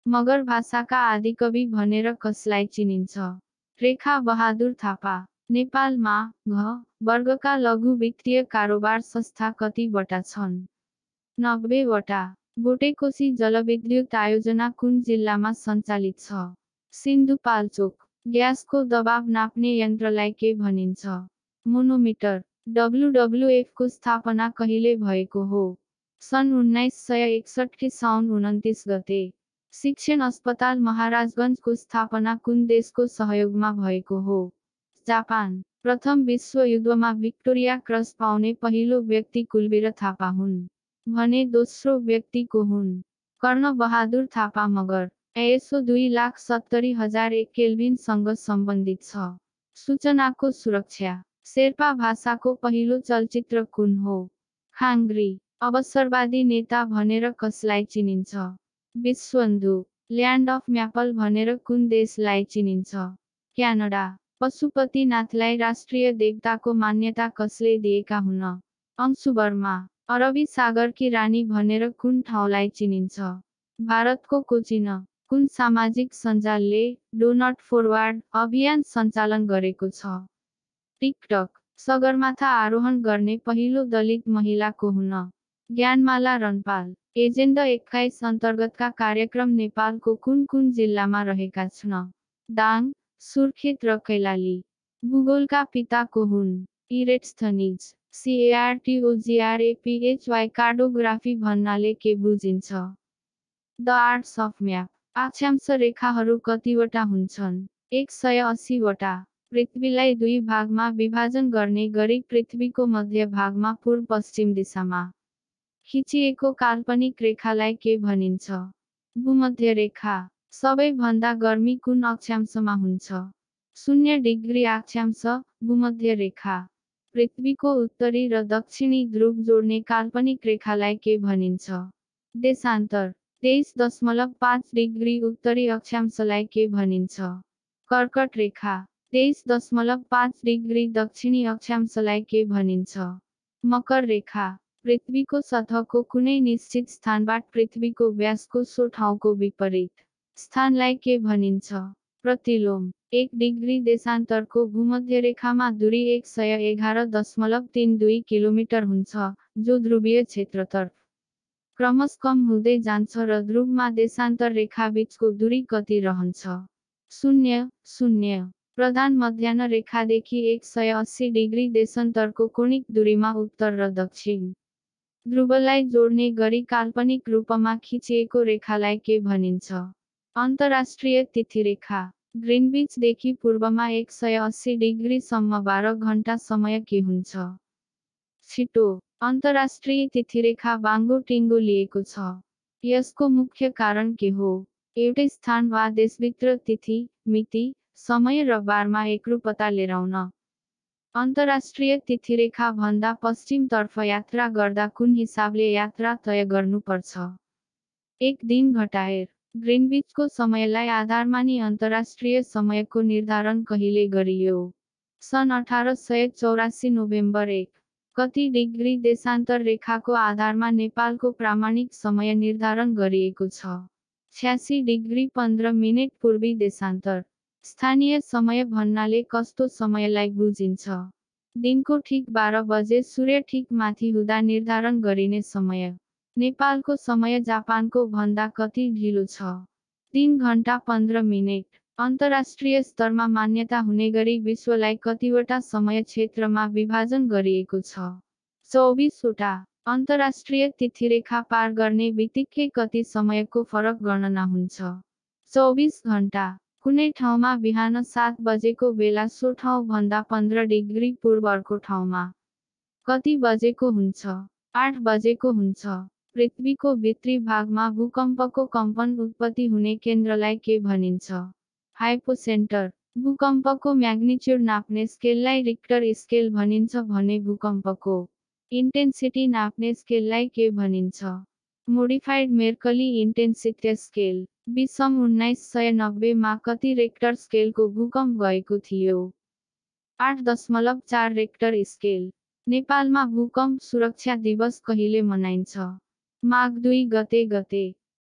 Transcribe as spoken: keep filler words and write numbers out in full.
मगर भाषाका आदिकवि भनेर कसलाई चिनिन्छ? रेखा बहादुर थापा। नेपालमा घ वर्गका लघु वित्तीय कारोबार संस्था कतिवटा छन्? नब्बे वटा। बोटेकोशी जलविद्युत आयोजना कुन जिल्लामा सञ्चालित छ? सिन्धुपाल्चोक। ग्यासको दबाव नाप्ने यन्त्रलाई के भनिन्छ? मोनोमिटर। डब्ल्युडब्ल्युएफ को स्थापना कहिले भएको हो? सन् उन्नाइस सय एकसट्ठी साउन उनन्तीस गते। शिक्षण अस्पताल महाराजगञ्जको स्थापना कुन देशको सहयोगमा भएको हो? जापान। प्रथम विश्वयुद्धमा भिक्टोरिया क्रस पाउने पहिलो व्यक्ति कुलवीर थापा हुन् भने दोस्रो व्यक्ति को हुन्? कर्ण बहादुर थापा मगर। आइएसओ दुई लाख सत्तरी हजार एक केल्भिनसँग सम्बन्धित छ। सूचनाको सुरक्षा। शेर्पा भाषाको पहिलो चलचित्र कुन हो? खाङ्ग्री। अवसरवादी नेता भनेर कसलाई चिनिन्छ? विश्वबन्धु। ल्यान्ड अफ म्यापल भनेर कुन देशलाई चिनिन्छ? क्यानाडा। पशुपतिनाथलाई राष्ट्रिय देवताको मान्यता कसले दिएका हुन्? अंशुवर्मा। अरबी सागरकी रानी भनेर कुन ठाउँलाई चिनिन्छ? भारतको कोचिन। कुन सामाजिक सञ्जालले डो नट फरवर्ड अभियान सञ्चालन गरेको छ? टिकटक। सगरमाथा आरोहण गर्ने पहिलो दलित महिला को हुन्? ज्ञानमाला रनपाल। एजेन्डा एक्काइस अन्तर्गतका कार्यक्रम नेपालको कुन कुन जिल्लामा रहेका छन्? दाङ, सुर्खेत र कैलाली। भूगोलका पिता को हुन्? इरेट्स्थनिज। सीएआरटीओजीआरएपीएचवाई कार्डोग्राफी भन्नाले के बुझिन्छ? The arts of map. अक्षांश रेखाहरू कतिवटा हुन्छन्? एक सय अस्सी वटा। पृथ्वीलाई दुई भागमा विभाजन गर्ने गरी पृथ्वीको मध्य भागमा पूर्व पश्चिम दिशामा खिचिएको काल्पनिक रेखालाई के भनिन्छ? भूमध्य रेखा। सबैभन्दा गर्मी कुन अक्षांशमा हुन्छ? शून्य डिग्री अक्षांश, भूमध्य रेखा। पृथ्वीको उत्तरी र दक्षिणी ध्रुव जोड्ने काल्पनिक रेखालाई के भनिन्छ? देशान्तर। तेइस दशमलव पाँच डिग्री उत्तरी अक्षांशलाई के भनिन्छ? कर्कट रेखा। तेइस दशमलव पाँच डिग्री दक्षिणी अक्षांशलाई के भनिन्छ? मकर रेखा। पृथ्वीको सतहको कुनै निश्चित स्थानबाट पृथ्वीको व्यासको सो ठाउँको विपरीत स्थानलाई के भनिन्छ? प्रतिलोम। एक डिग्री देशान्तरको भूमध्यरेखामा दूरी एक सय एघार दशमलव तीन दुई किलोमिटर हुन्छ, जो ध्रुवीय क्षेत्रतर्फ क्रमशः कम हुँदै जान्छ र ध्रुवमा देशान्तर रेखाबीचको दूरी कति रहन्छ? शून्य शून्य। प्रधान मध्याह्न रेखादेखि एक सय अस्सी डिग्री देशान्तरको कोणिक दूरीमा उत्तर र दक्षिण ध्रुवलाई जोड्ने गरी काल्पनिक रूपमा खिचिएको रेखालाई के भनिन्छ? अन्तर्राष्ट्रिय तिथिरेखा। ग्रिनविचदेखि पूर्वमा एक सय अस्सी डिग्रीसम्म बाह्र घण्टा समय के हुन्छ? छिटो। अन्तर्राष्ट्रिय तिथिरेखा बाङ्गो टिङ्गो लिएको छ। यसको मुख्य कारण के हो? एउटै स्थान वा देशभित्र तिथि, मिति, समय र बारमा एकरूपता लिएर आउन। अन्तर्राष्ट्रिय तिथिरेखा भन्दा पश्चिमतर्फ यात्रा गर्दा कुन हिसाबले यात्रा तय गर्नुपर्छ? एक दिन घटाएर। ग्रिनविचको समयलाई आधार मानी अन्तर्राष्ट्रिय समयको निर्धारण कहिले गरियो? सन् अठार सय चौरासी नोभेम्बर एक। कति डिग्री देशान्तर रेखाको आधारमा नेपालको प्रामाणिक समय निर्धारण गरिएको छ? छ्यासी डिग्री पन्ध्र मिनेट पूर्वी देशान्तर। स्थानीय समय भन्नाले कस्तो समयलाई बुझिन्छ? दिनको ठिक बाह्र बजे सूर्य ठिक माथि हुँदा निर्धारण गरिने समय। नेपालको समय जापानको भन्दा कति ढिलो छ? तीन घण्टा पन्ध्र मिनेट। अन्तर्राष्ट्रिय स्तरमा मान्यता हुने गरी विश्वलाई कतिवटा समय क्षेत्रमा विभाजन गरिएको छ? चौबिस वटा। अन्तर्राष्ट्रिय तिथिरेखा पार गर्ने बित्तिकै कति समयको फरक गणना हुन्छ? चौबिस घण्टा। कुनै ठाउँमा बिहान सात बजेको बेला सो ठाउँ भन्दा पन्ध्र डिग्री पूर्व अर्को ठाउँमा कति बजेको हुन्छ? आठ बजेको हुन्छ। पृथ्वीको भित्री भागमा भूकम्पको कम्पन उत्पत्ति हुने केन्द्रलाई के भनिन्छ? हाइपोसेन्टर। भूकम्पको म्याग्निच्युड नाप्ने स्केललाई रिक्टर स्केल भनिन्छ भने भूकम्पको इन्टेन्सिटी नाप्ने स्केललाई के भनिन्छ? Modified Mercalli intensity scale. विषम उन्नाइस सय नब्बे मा कति रेक्टर स्केलको भूकम्प गएको थियो? आठ दशमलव चार रेक्टर स्केल। नेपालमा भूकम्प सुरक्षा दिवस कहिले मनाइन्छ? माघ दुई गते गते।